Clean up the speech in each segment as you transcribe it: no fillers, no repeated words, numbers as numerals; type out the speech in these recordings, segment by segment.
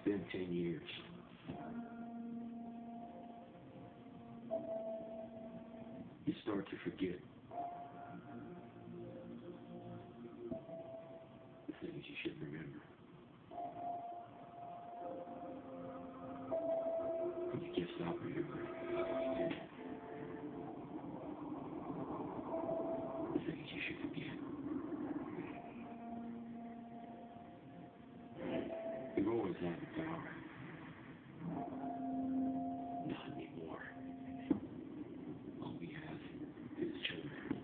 been 10 years. You start to forget the things you should remember. You can't stop remembering the things you should forget. We've always had the power. Not anymore. All we have is children.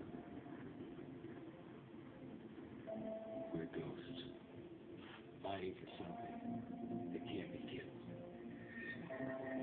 We're ghosts, fighting for something that can't be killed.